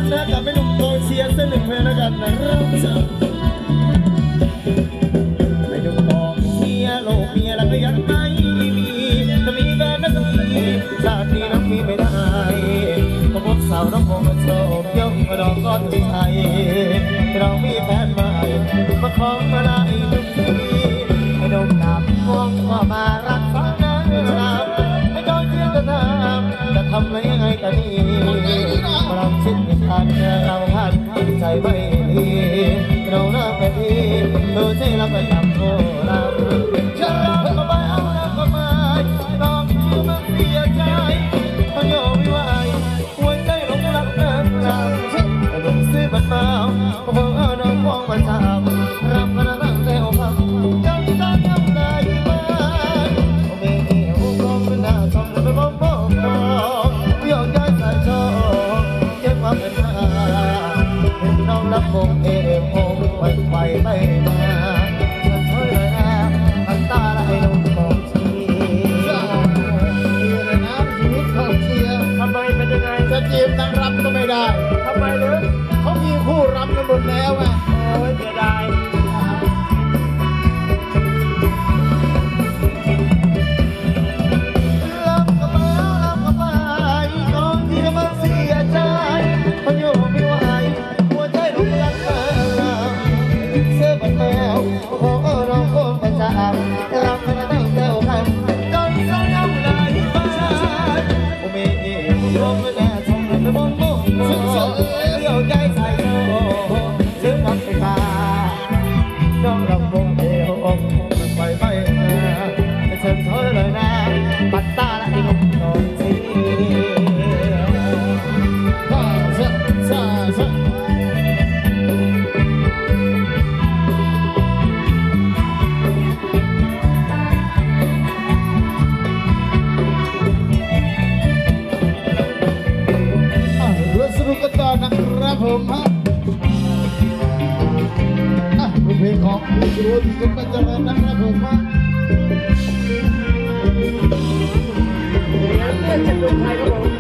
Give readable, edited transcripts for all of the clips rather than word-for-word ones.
นะกับไม่หนุ่มกองเชียร์เส้นหนึ่งเพลงแล้วกันนะครับไม่หนุ่มกองเชียร์โลกเมียแล้วก็ยังไม่มีจะมีแฟนนักดีชาตินี้น้องมีไม่ได้ก็พบสาวน้องคงมาโชว์เกี่ยวกับดอกก้อนไทยเรามีแฟนใหม่มาคล้องมาได้ทุกทีให้ดมน้ำมองว่ามารักฟังน้ำให้กองเชียร์จะทำจะทำอะไรยังไงกันดีเราชิดไม่ทันเราหันใจไม่ดีเราหน้าไม่ดีเธอใช่เราก็ทำโทษเราจะรักก็ไม่เอาแล้วก็ไม่ลองที่มันเสียใจมันโยไม่ไหวหัวใจหลงรักเดินทางแต่ลงซื้อบัตรมาเพราะเอาน้องมองมาทำรับมาตั้งแต่หัวพังจำตาทำได้ไหมโอ้เมย์โอ้กองเป็นหน้าทองแต่ไม่บอกเบี้ยวใจใส่ชอบเก็บมาเป็นหน้าเห็นน้องรับวงเอโอ้ไปไม่มาฉันช่วยเลยนะพันตาละให้น้องมองชีทำไมเป็นยังไงจะจีบนางรำก็ไม่ได้ทำไมหรือเขามีคู่รำกันหมดแล้วไงโอ้ยเสียดายรับก็ไปน้องที่มันเสียใจมันอยู่ไม่ไหวหัวใจหลงรักเธอเสื้อบัดแมวขอน้องคงประจานรำกันตั้งแต่หัวค่ำจนสายน้ำไหลมาโอ้เมย์ร้องไม่ได้ทำไม่มองเลี้ยวใจใส่โซ่ซื้อน้ำไปมาน้องรำวงเอวมันไปไม่มาไม่เชิญเธอเลยนะปัดตาละไอ้นุ่มนอนสีสนุกกันต่อนะครับผมฮะเพลงของผู้รู้ที่สุดเป็นเจริญนะครับผมฮะจะดูใครครับผม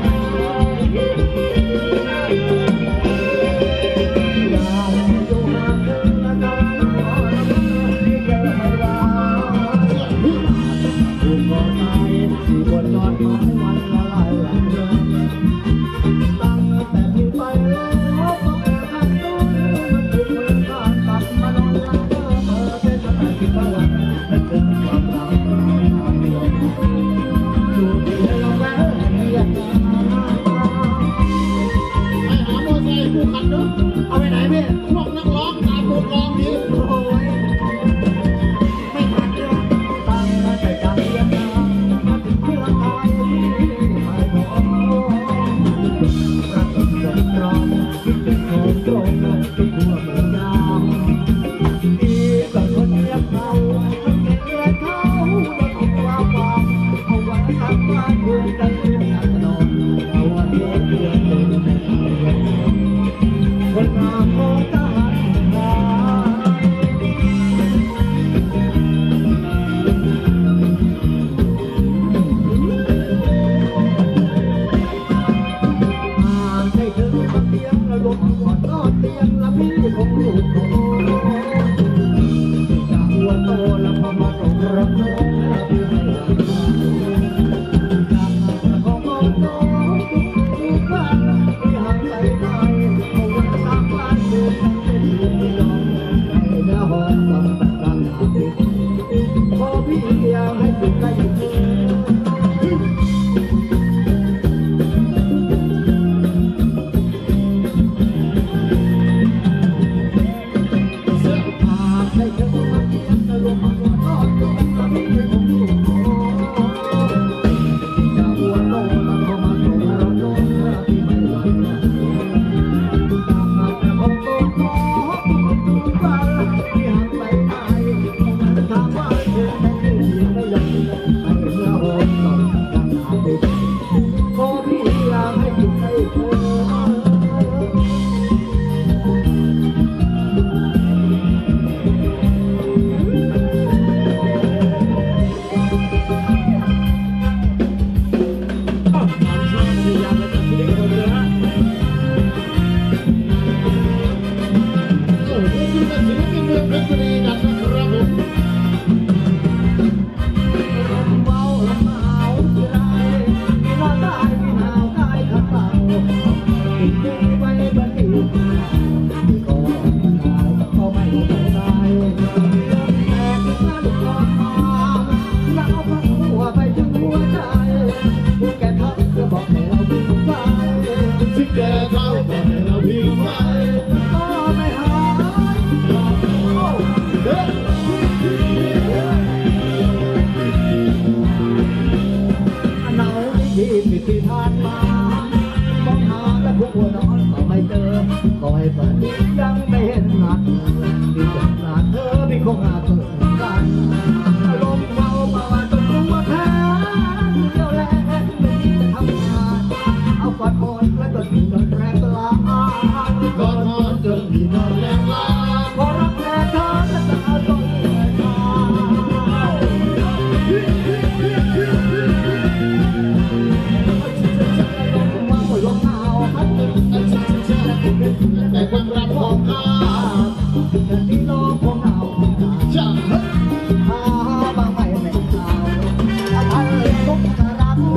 ที่แกเขาบอกให้เราพิงไว้ก็ไม่หายหนาวที่ปิดที่ผ่านมามองหาและพวกหัวนอนก็ไม่เจอก็ให้ฝันยังไม่เห็นหน้าเธอที่จะหน้าเธอไม่คงหาเธอกันลมเบามาจนรู้ว่าแค่เดียวแลไม่มีจะทำงานเอากอดหมอนและก็มีนอนแรงลากอดหมอนจนมีนอนแรงลาพอรักแม่เธอและจะเอาตัวเองมาลมหนาวพัดแต่ความรักของข้าที่น้องของเราจะหาบางไม่ไม่เอาอันเล็กมุกรัก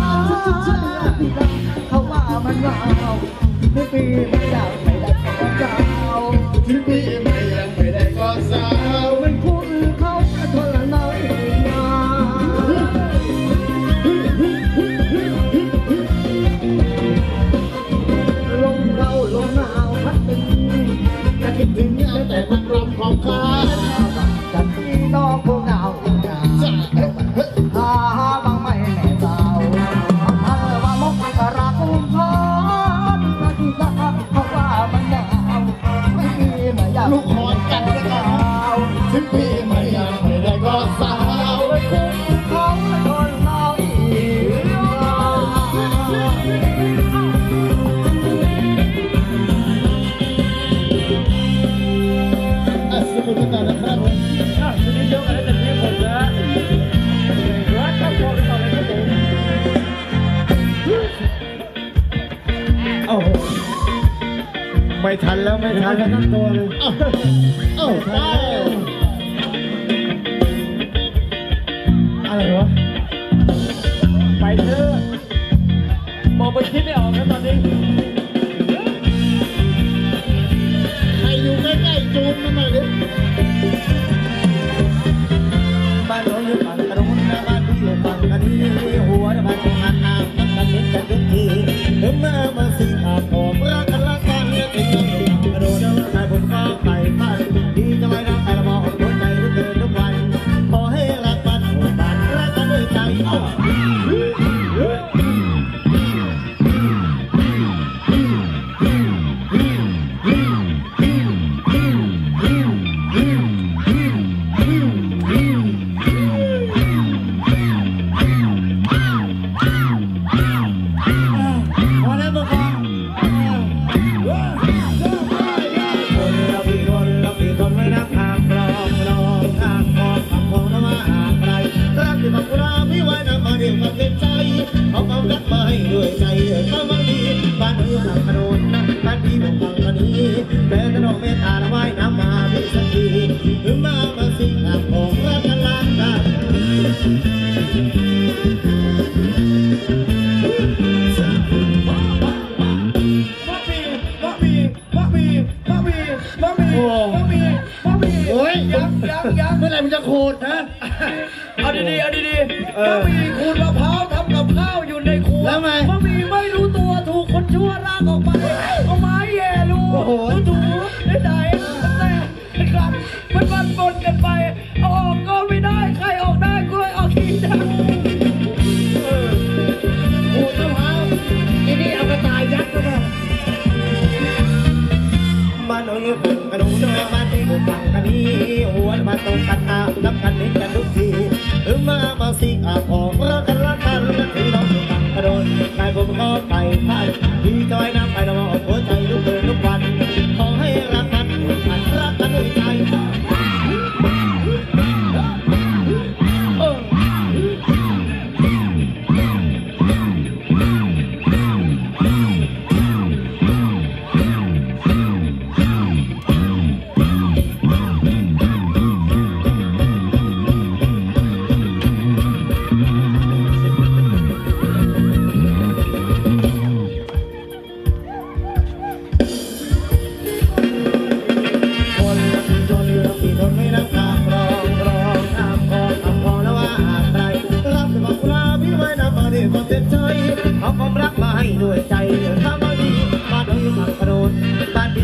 เขาว่ามันเราที่ปีไม่อยากไม่ได้ก็เจ้าที่ปีไม่อยากไม่ได้ก็สาวมันคุณเขาทนละน้อยนาลมเขาลมหนาวพัดตึงจะคิดถึงแต่ความรำของข้าจะที่น้องของเราหาบางไม่แน่เจ้าว่ามกกะรักเขาที่รักเขาว่ามันหนาวไม่มีไม่อยากลูกคอยกันก็เจ้าถึงพี่ไม่อยากไม่ได้ก็สาวเขาทนเราอีกสมุทรการนะครับทีนี้เยอะกันแล้วแต่ที่ผมนะรักครับพอไปต่อเลยครับผมโอ้โหไม่ทันแล้วไม่ทันแล้วทั้งตัวเลยเอ้าอะไรวะไปเถอะมองไปคิดไม่ออกแล้วตอนนี้ใครอยู่ใกล้ๆจูนมาหน่อยดิบ้านเราอยู่ฝั่งกระดุมนะบ้านพี่อยู่ฝั่งกันนี้หัวบ้านตรงนั้นน้ำน้ำกันนิดกันทุกทีเมื่อมาสิอาบผมรักกันละกันเนี่ยถึงจะอยู่ฝั่งกระโดดใครผมก็ไปบ้านดีจะไม่รักใครละมองหัวใจรู้เกินทุกวันขอให้รักบ้านหัวบ้านรักกันด้วยใจยังเมื่อไหร่มันจะโคตรนะเอาดีๆบะหมี่ขูดมะพร้าวทำกับข้าวอยู่ในครัวแล้วไงบะหมี่ไม่รู้ตัวถูกคนชั่วลากออกไปเอาไม้แย่รูถูได้แต่กันมันปนกันไปเอาออกก็ไม่ได้ใครออกได้ก็ออกขี้ได้ขูดมะพร้าวทีนี้เอากระต่ายยัดเข้าไปบ้านเราอยู่ฝั่งกระดูกบ้านที่อยู่ฝั่งกันนี้หัวมาตรงกันอาบน้ำกันนิดกันทุกทีมาสิอาบผมรักกันละกันถึงน้องอยู่ฝั่งกระโดดใครผมก็ไปพันดีจอยน้ำไปเราออกหัวใจลุกเดินทุกวันขอให้รักกันรักกันด้วยใจ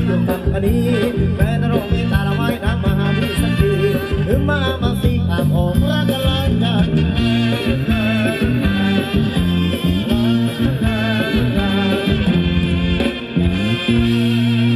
อยู่ฝั่งคดีแฟนเราไม่ตาละไว้น้ำมาหาพี่สักทีหรือมาบางสิ่งตามออกรักกันหลายกัน เ